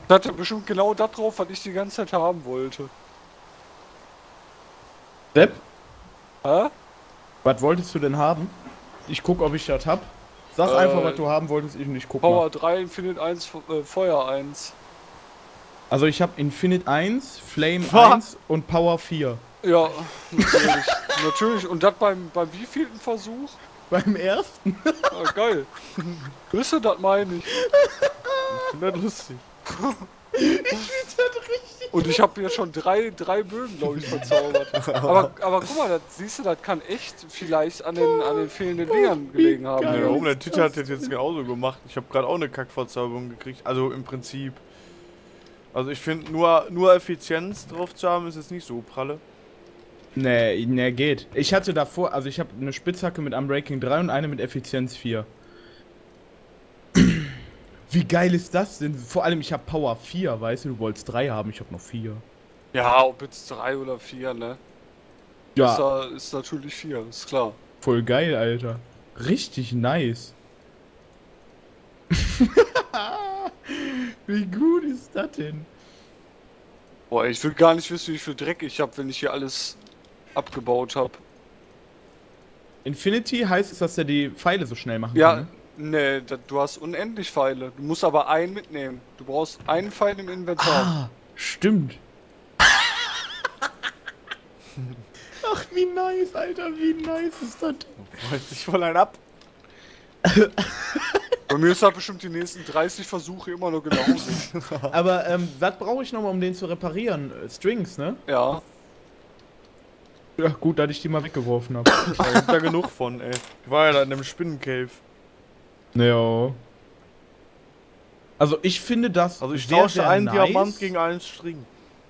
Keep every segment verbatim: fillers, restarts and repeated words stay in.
Da hat er bestimmt genau das drauf, was ich die ganze Zeit haben wollte. Sepp, Hä? was wolltest du denn haben? Ich guck, ob ich das hab. Sag Äh, einfach, was du haben wolltest, ich, ich guck Power mal. drei, Infinite eins, äh, Feuer eins. Also ich habe Infinite eins, Flame Was? eins und Power vier. Ja, natürlich. Natürlich. Und das beim, beim wievielten Versuch? Beim ersten? Ah, geil. Wisst ihr, das meine ich. Ich finde das lustig. Und ich habe jetzt schon drei, drei Bögen, glaube ich, verzaubert. Aber, aber guck mal, das, siehst du, das kann echt vielleicht an den, an den fehlenden Dingern gelegen haben. geil. Ja, Ja. warum? Der Twitter hat das jetzt genauso gemacht. Ich habe gerade auch eine Kackverzauberung gekriegt. Also im Prinzip. Also ich finde, nur, nur Effizienz drauf zu haben, ist jetzt nicht so pralle. Nee, nee, geht. Ich hatte davor, also ich habe eine Spitzhacke mit Unbreaking drei und eine mit Effizienz vier. Wie geil ist das denn? Vor allem, ich habe Power vier, weißt du, du wolltest drei haben, ich habe noch vier. Ja, ob jetzt drei oder vier, ne? Ja, Ist, da, ist natürlich vier, ist klar. voll geil, Alter. Richtig nice. Wie gut ist das denn? Boah, ich will gar nicht wissen, wie viel Dreck ich habe, wenn ich hier alles abgebaut habe. Infinity heißt es, dass er die Pfeile so schnell machen Ja, kann, ne, da, du hast unendlich Pfeile. Du musst aber einen mitnehmen. Du brauchst einen Pfeil im ne? Inventar. Ah, stimmt. Ach, wie nice, Alter, wie nice ist das? Wollt sich voll ein ab. Bei mir ist das bestimmt die nächsten dreißig Versuche immer noch genauso. Aber, ähm, was brauche ich nochmal, um den zu reparieren? Äh, Strings, ne? Ja. Ja, gut, dass ich die mal weggeworfen habe. Da gibt da genug von, ey. Ich war ja da in einem Spinnencave. Ja. Also, ich finde das. Also ich sehr, tausche sehr einen nice. Diamant gegen einen String.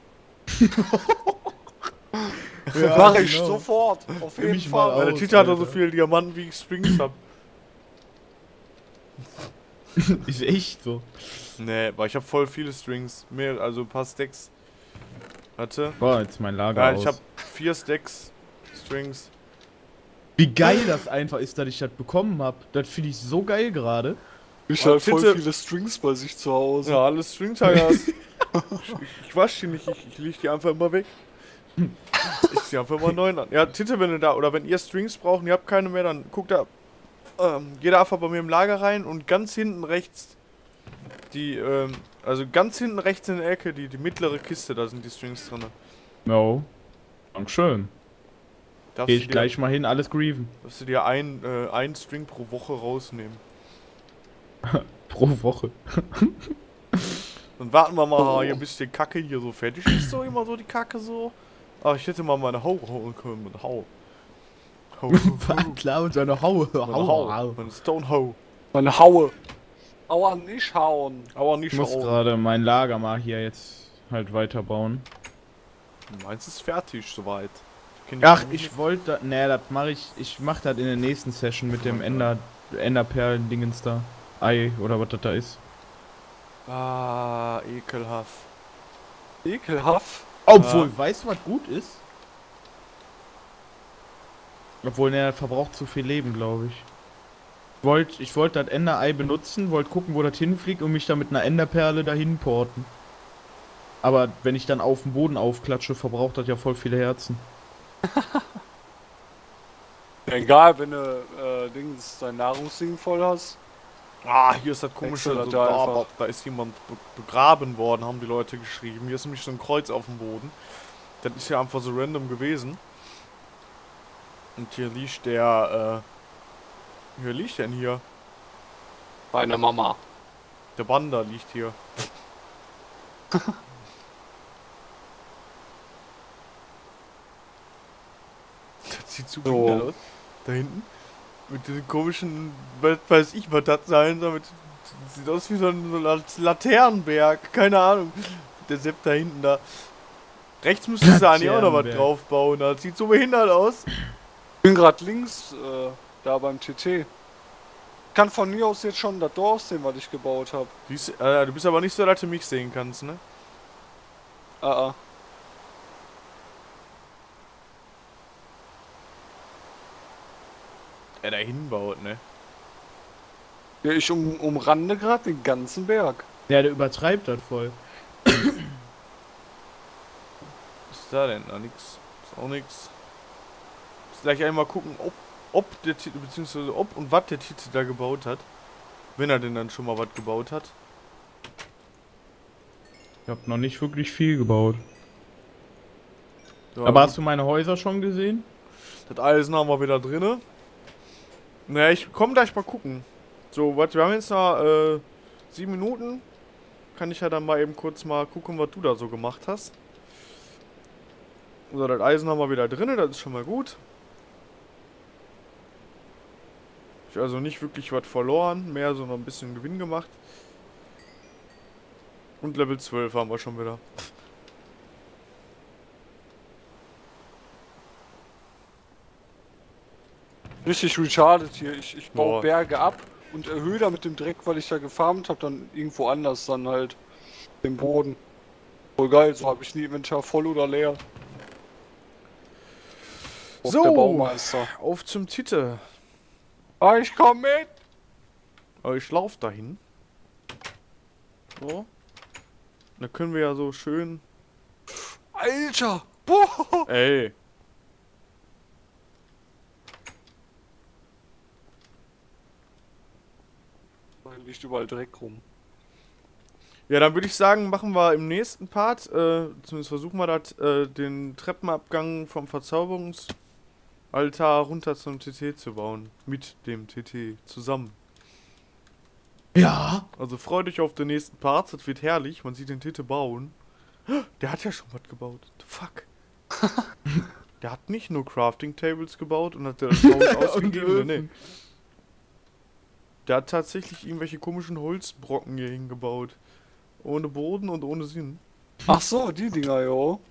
Ja, Mach ich genau. sofort. Auf Nimm jeden mich mal Fall. Weil der aus, Twitter hat doch so Alter. viele Diamanten, wie ich Strings hab. Ist echt so. Nee, aber ich hab voll viele Strings. Mehr, also ein paar Stacks. Warte. Boah, jetzt mein Lager Ja, aus. ich hab vier Stacks Strings. Wie geil das einfach ist, dass ich das bekommen habe. Das finde ich so geil gerade. Ich Aber halt voll bitte- viele Strings bei sich zu Hause. Ja, alles String-Tigers. ich, ich wasch die nicht, ich, ich leg die einfach immer weg. Ich zieh einfach immer neuen an. Ja, Titte, wenn ihr da, oder wenn ihr Strings braucht und ihr habt keine mehr, dann guckt da, ähm, geht da einfach bei mir im Lager rein und ganz hinten rechts, die, ähm, also ganz hinten rechts in der Ecke, die, die mittlere Kiste, da sind die Strings drin. No. Dankeschön. Darfst Geh du ich dir, gleich mal hin, alles grieven. darfst du dir ein, äh, ein String pro Woche rausnehmen. Pro Woche. Dann warten wir mal hier, bis die Kacke hier so fertig ist, so immer so die Kacke so. Ah, ich hätte mal meine Hau holen können, meine Hau. Hau, Klar, und seine Haue. meine Hau, meine Stone Hau. Meine Haue. Aua, nicht hauen. Aber nicht Ich muss Hau. gerade mein Lager mal hier jetzt halt weiterbauen. Meins ist fertig soweit. Kenn Ach, noch ich wollte. Nee, das mache ich. Ich mach das in der nächsten Session mit dem Ender. Enderperlen-Dingens da. Ei, oder was das da ist. Ah, ekelhaft. Ekelhaft. Obwohl, weißt du, was gut ist? Obwohl, ne, verbraucht zu viel Leben, glaube ich. Wollt, ich wollte das Enderei benutzen, wollte gucken, wo das hinfliegt und mich dann mit einer Enderperle dahin porten. Aber wenn ich dann auf dem Boden aufklatsche, verbraucht das ja voll viele Herzen. Egal, wenn du äh, Dings, dein Nahrungsding voll hast. Ah, hier ist das komische, Wechselt so, da da, einfach. da ist jemand be begraben worden, haben die Leute geschrieben. Hier ist nämlich so ein Kreuz auf dem Boden. Das ist ja einfach so random gewesen. Und hier liegt der, äh... Hier liegt denn hier? Meine Mama. Der Banda liegt hier. Das sieht so So. behindert aus. Da hinten. Mit diesen komischen, was weiß ich, was das sein soll. Mit, sieht aus wie so ein, so ein Laternenberg. Keine Ahnung. Der Sepp da hinten da. Rechts müsstest du eigentlich auch noch was Laternenberg. drauf bauen. Das sieht so behindert aus. Ich bin gerade links, äh, da beim T T. Kann von mir aus jetzt schon das Dorf sehen, was ich gebaut habe. Siehst, äh, du bist aber nicht so, dass du mich sehen kannst, ne? Ah, ah. Er da hinbaut, ne? Ja, ich um, umrande gerade den ganzen Berg. Ja, der übertreibt das voll. da denn? Da nix. Ist auch nix. Muss gleich einmal gucken, ob, ob der Titel, beziehungsweise ob und was der Titel da gebaut hat. Wenn er denn dann schon mal was gebaut hat. Ich hab noch nicht wirklich viel gebaut. Ja, Aber gut. hast du meine Häuser schon gesehen? Das Eisen haben wir wieder drinne. Naja, ich komm gleich mal gucken. So, was, wir haben jetzt noch äh, sieben Minuten. Kann ich ja dann mal eben kurz mal gucken, was du da so gemacht hast. So, das Eisen haben wir wieder drinne, das ist schon mal gut. Ich also nicht wirklich was verloren, mehr so noch ein bisschen Gewinn gemacht. Und Level zwölf haben wir schon wieder. Richtig retarded hier. Ich, ich baue Boah. Berge ab und erhöhe da mit dem Dreck, weil ich da gefarmt habe, dann irgendwo anders dann halt den Boden. Voll geil, so habe ich nie Inventar voll oder leer. Auf So. der Baumeister. Auf zum Titel. Ah, ich komm mit! Aber ich lauf dahin. So. Da können wir ja so schön. Alter! Boah! Ey. Da liegt überall Dreck rum. Ja, dann würde ich sagen, machen wir im nächsten Part, äh, zumindest versuchen wir das, äh, den Treppenabgang vom Verzauberungsaltar runter zum T T zu bauen. Mit dem T T zusammen. Ja. Also freut euch auf den nächsten Part, das wird herrlich, man sieht den T T bauen. Der hat ja schon was gebaut. The fuck. Der hat nicht nur Crafting Tables gebaut und hat das Haus ausgegeben, nee. Der hat tatsächlich irgendwelche komischen Holzbrocken hier hingebaut. Ohne Boden und ohne Sinn. Ach so, die Dinger, jo.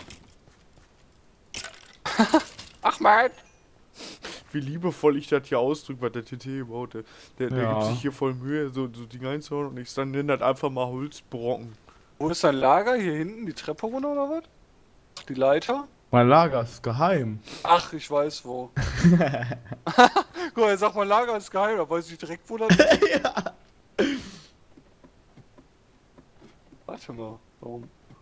Ach man! Wie liebevoll ich das hier ausdrücke, was der T T gebaut hat. Der, der Ja. gibt sich hier voll Mühe, so, so Dinge einzuhauen und ich dann nenne das einfach mal Holzbrocken. Wo ist dein Lager? Hier hinten? Die Treppe runter oder was? Die Leiter? Mein Lager ist geheim. Ach, ich weiß wo. Guck mal, er sagt, mein Lager ist geheim, da weiß ich direkt, wo das ist. Ja. Warte mal, warum?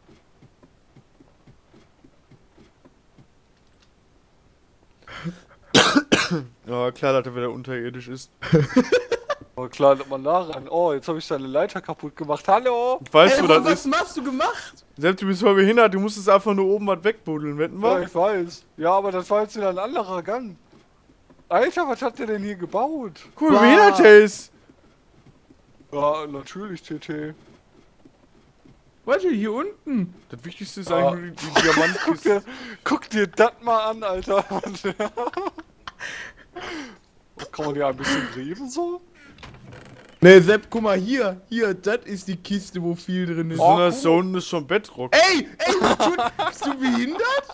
Ja, klar, dass er wieder unterirdisch ist. Aber klar, dass man da rein. Oh, jetzt habe ich deine Leiter kaputt gemacht. Hallo! Weißt Ey, du, was, das was ist. hast du gemacht? Selbst du bist voll behindert, du musstest einfach nur oben was wegbuddeln, wetten Ja, wir? ich weiß. Ja, aber das war jetzt wieder ein anderer Gang. Alter, was hat der denn hier gebaut? Cool, wie Wow. behindert der ist. Ja, natürlich, T T. Warte, hier unten. Das Wichtigste ist Ja. eigentlich nur die, die Guck Diamantkiste. dir, guck dir das mal an, Alter. Kann man die ein bisschen gräben so? Ne, Sepp, guck mal hier. Hier, das ist die Kiste, wo viel drin ist. So einer Zone ist schon Bedrock. Ey, ey, du, bist du behindert?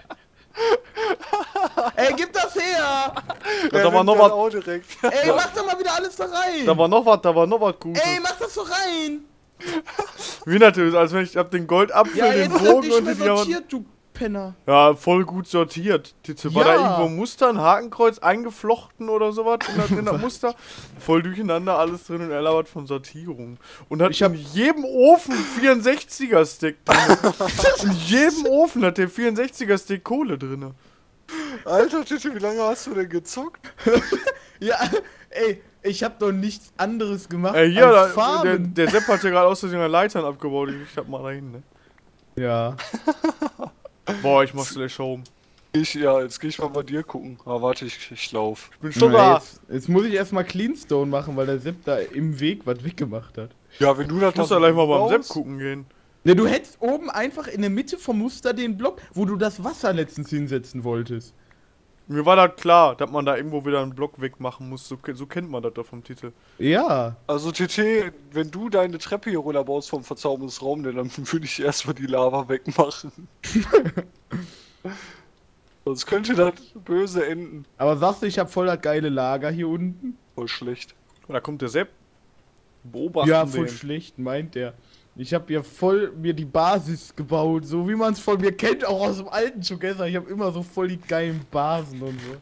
Ey, gib das her! da Ja, war noch nimmt dann was. auch direkt. Ey, mach doch mal wieder alles da rein! Da war noch was, da war noch was Gutes. Ey, mach das doch rein! Wie natürlich, als wenn ich hab den Goldapfel, Ja, den jetzt hab Bogen dich und mehr die Diamanten. sortiert, du Penner. Ja, voll gut sortiert. Tite, war da Ja. irgendwo ein Muster, ein Hakenkreuz eingeflochten oder sowas in das, in das Muster? Voll durcheinander alles drin und er labert von Sortierung. Und hat Ich hab- in jedem Ofen vierundsechziger Stick drin. In jedem Ofen hat der vierundsechziger Stick Kohle drin. Alter, Titi, wie lange hast du denn gezockt? Ja, ey, ich hab doch nichts anderes gemacht Ey, hier, als da, der, Farben. der Sepp hat ja gerade aus Versehen Leitern abgebaut. Ich hab mal dahin, ne? Ja. Boah, ich mach Slash Home. Ich, ja, jetzt geh ich mal bei dir gucken. Ah, warte, ich, ich lauf. Ich bin schon Na, da. jetzt, jetzt muss ich erstmal Cleanstone machen, weil der Sepp da im Weg was weggemacht hat. Ja, wenn du das Ich muss da gleich mal beim Sepp gucken gehen. Ne, du hättest oben einfach in der Mitte vom Muster den Block, wo du das Wasser letztens hinsetzen wolltest. Mir war das klar, dass man da irgendwo wieder einen Block wegmachen muss. So, so kennt man das da vom Titel. Ja. Also T T, wenn du deine Treppe hier runterbaust vom Verzauberungsraum, dann würde ich erstmal die Lava wegmachen. Sonst könnte das böse enden. Aber sagst du, ich hab voll das geile Lager hier unten? Voll schlecht. Und da kommt der Sepp. Beobachten Ja, voll den. schlecht, meint der. Ich hab hier voll mir die Basis gebaut, so wie man es von mir kennt, auch aus dem alten Together. Ich hab immer so voll die geilen Basen und so.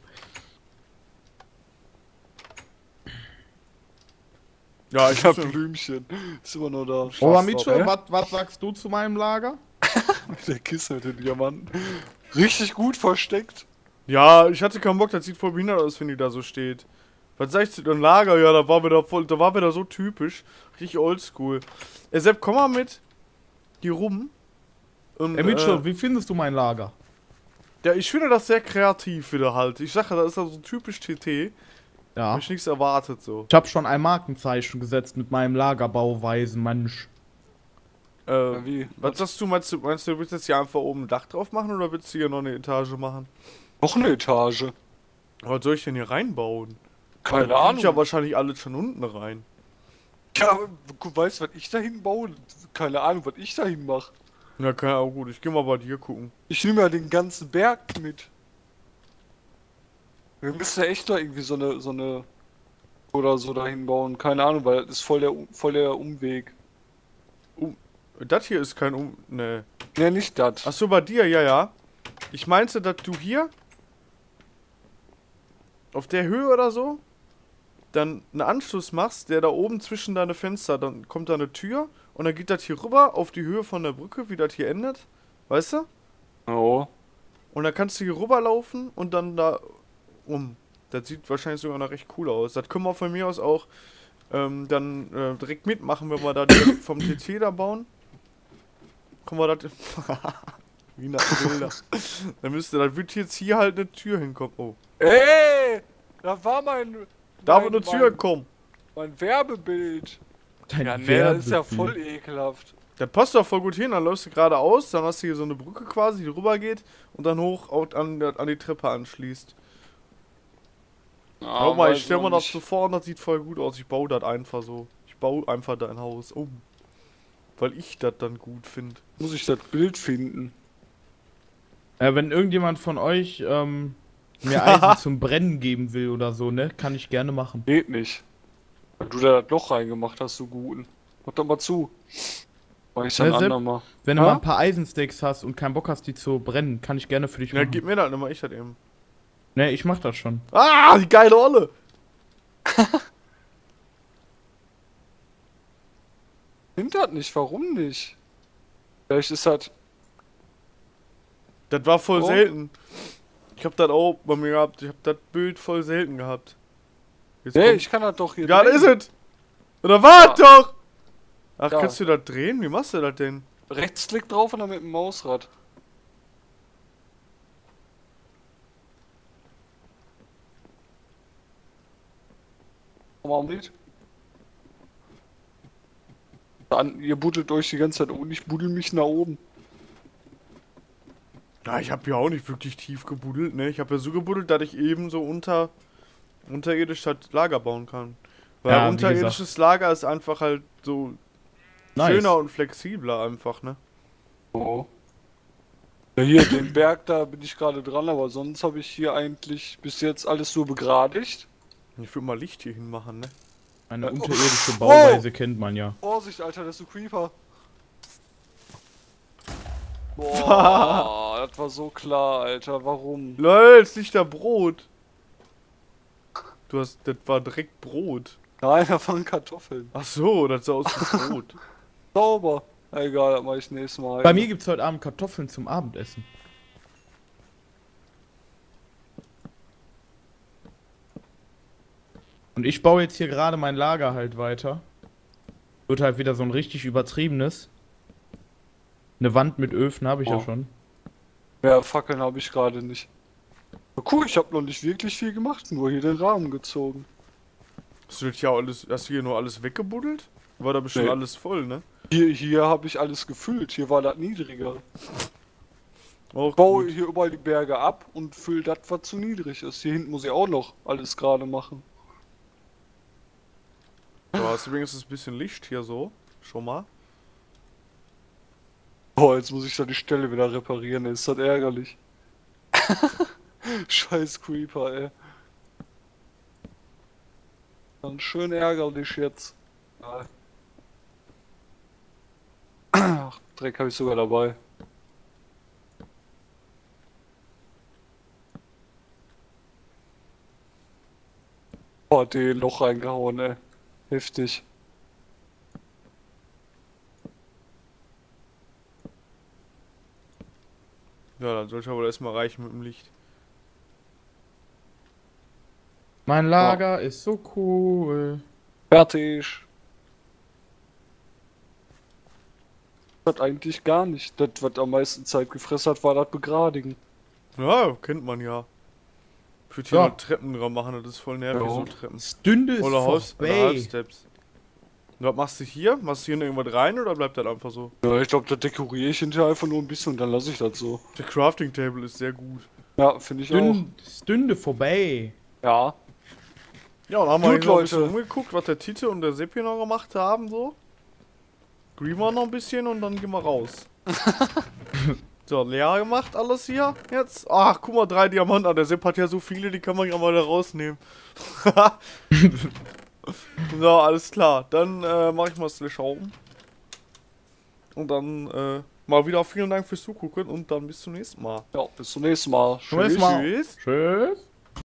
Ja, ich Ich hab hab Blümchen. Ist immer nur da. Aber Schaff's Micho, doch, was was sagst du zu meinem Lager? Mit der Kiste mit den Diamanten. Richtig gut versteckt. Ja, ich hatte keinen Bock, das sieht voll behindert aus, wenn die da so steht. Was sag ich zu dem Lager? Ja, da war wieder voll, da war wieder so typisch. Richtig oldschool. Ey, Sepp, komm mal mit. Hier rum. Und, Ey, Mitchell, äh, wie findest du mein Lager? ja, ich finde das sehr kreativ wieder halt. Ich sage, das ist ja so typisch T T. Ja. Hab ich nichts erwartet so. Ich habe schon ein Markenzeichen gesetzt mit meinem Lagerbauweisen, Mensch. Äh, Ja, wie? was sagst du, meinst du, meinst du, du willst jetzt hier einfach oben ein Dach drauf machen oder willst du hier noch eine Etage machen? Noch eine Etage. Was soll ich denn hier reinbauen? Keine Dann krieg Ahnung. ich ja wahrscheinlich alles schon unten rein. Ja, aber du weißt, was ich dahin baue? Keine Ahnung, was ich dahin mache. Ja, keine Ahnung, gut, ich geh mal bei dir gucken. Ich nehme ja den ganzen Berg mit. Wir müssen ja echt da irgendwie so eine, so eine oder so dahin bauen. Keine Ahnung, weil das ist voll der, voll der Umweg. Das hier ist kein Um... Ne. Ne, nicht das. Achso, bei dir, ja, ja. Ich meinte, dass du hier auf der Höhe oder so dann einen Anschluss machst, der da oben zwischen deine Fenster, dann kommt da eine Tür und dann geht das hier rüber auf die Höhe von der Brücke, wie das hier endet. Weißt du? Oh. Und dann kannst du hier rüberlaufen und dann da um. Das sieht wahrscheinlich sogar noch recht cool aus. Das können wir von mir aus auch ähm, dann äh, direkt mitmachen, wenn wir da direkt vom T T da bauen. Kommen wir das... Wie nach Bilder. Dann müsste, dann wird jetzt hier halt eine Tür hinkommen. Oh. Ey! Da war mein. Da mein, wird eine Tür mein, kommen. mein Werbebild. Dein Ja, ne, das ist ja Werbebild. voll ekelhaft. Das passt doch voll gut hin. Dann läufst du geradeaus, dann hast du hier so eine Brücke quasi, die rüber geht und dann hoch auch an, an die Treppe anschließt. Ah, Schau mal, weiß ich stell noch mir das nicht. so vor und das sieht voll gut aus. Ich baue das einfach so. Ich baue einfach dein Haus um. Weil ich das dann gut finde. Muss ich das Bild finden? Äh, wenn irgendjemand von euch ähm, mir Eisen zum Brennen geben will oder so, ne, kann ich gerne machen. Geht nicht. Weil du da das Loch reingemacht hast, du Guten. Mach doch mal zu. Mach ich dann Ja, Sepp, andermal. Wenn du Ha? mal ein paar Eisensteaks hast und keinen Bock hast, die zu brennen, kann ich gerne für dich Ja, machen. gib mir das, dann mach ich das eben. Ne, ich mach das schon. Ah, die geile Olle! Nimmt das nicht, warum nicht? Vielleicht ist das. Das war voll Oh. selten. Ich hab das auch bei mir gehabt. Ich hab das Bild voll selten gehabt. Jetzt Nee, kommt- ich kann das doch hier. Ja, da drehen. ist es! Oder war es doch! Ach, Da. kannst du das drehen? Wie machst du das denn? Rechtsklick drauf und dann mit dem Mausrad. Warum nicht? Dann, ihr buddelt euch die ganze Zeit um und ich buddel mich nach oben. Ja, ich hab ja auch nicht wirklich tief gebuddelt, ne? Ich hab ja so gebuddelt, dass ich eben so unter unterirdisch das Lager bauen kann. Weil Ja, wie unterirdisches Lager ist einfach halt so Nice. schöner und flexibler einfach, ne? Oh. Ja, hier, den Berg, da bin ich gerade dran, aber sonst habe ich hier eigentlich bis jetzt alles so begradigt. Ich würde mal Licht hier hinmachen, ne? Eine Äh, oh. unterirdische Oh. Bauweise kennt man ja. Vorsicht, Alter, das ist ein Creeper. Boah, das war so klar, Alter, warum? LOL, es liegt da Brot. Du hast, das war direkt Brot. Nein, da waren Kartoffeln. Ach so, das sah aus wie Brot. Sauber. Egal, das mach ich nächstes Mal. Bei mir gibt's heute Abend Kartoffeln zum Abendessen. Und ich baue jetzt hier gerade mein Lager halt weiter. Wird halt wieder so ein richtig übertriebenes. Eine Wand mit Öfen habe ich ja Oh. schon. Ja, Fackeln habe ich gerade nicht. Na cool, ich habe noch nicht wirklich viel gemacht, nur hier den Rahmen gezogen. Hast du das hier alles, hast du hier nur alles weggebuddelt? War da bestimmt Nee. alles voll, ne? Hier, hier habe ich alles gefüllt, hier war das niedriger. Auch Ich baue gut. hier überall die Berge ab und fülle das, was zu niedrig ist. Hier hinten muss ich auch noch alles gerade machen. Du hast übrigens ein bisschen Licht hier so. Schon mal. Boah, jetzt muss ich da die Stelle wieder reparieren, ey, ist das ärgerlich. Scheiß Creeper, ey. Dann schön ärgerlich jetzt. Ja. Ach, Dreck habe ich sogar dabei. Boah, den Loch reingehauen, ey. Heftig. Ja, dann sollte aber erstmal reichen mit dem Licht. Mein Lager ist so cool. Fertig. Das eigentlich gar nicht. Das, was am meisten Zeit gefressen hat, war das Begradigen. Ja, kennt man ja. Ich würde hier So. noch Treppen dran machen, das ist voll nervig, Ja. so Treppen. Stünde ist Oder Haus, oder vorbei. Halbsteps. Und was machst du hier? Machst du hier noch irgendwas rein oder bleibt das einfach so? Ja, ich glaube, da dekoriere ich hinterher einfach nur ein bisschen und dann lasse ich das so. Der Crafting Table ist sehr gut. Ja, finde ich auch. Stünde, Stünde vorbei. Ja. Ja, und haben wir Gut, hier noch ein bisschen Leute. umgeguckt, was der Tite und der Seppi noch gemacht haben, so. Green war noch ein bisschen und dann gehen wir raus. So, leer gemacht alles hier jetzt. Ach, guck mal, drei Diamanten. Ah, der Sepp hat ja so viele, die kann man ja mal da rausnehmen. So, alles klar. Dann äh, mache ich mal Slash Home. Und dann äh, mal wieder vielen Dank fürs Zugucken und dann bis zum nächsten Mal. Ja, bis zum nächsten Mal. Zum nächsten Mal. Tschüss. Tschüss.